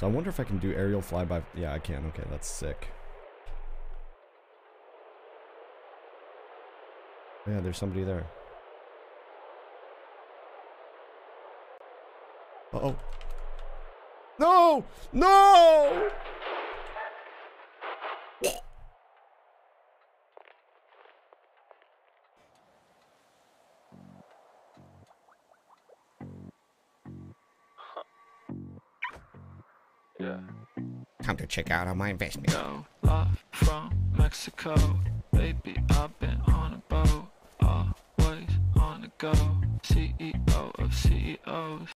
So I wonder if I can do aerial flyby. Yeah, I can. Okay, that's sick. Yeah, there's somebody there. Uh-oh. No! No! Yeah. Time to check out on my investment. Yo, live from Mexico. Baby, I've been on a boat. Always on the go. CEO of CEOs.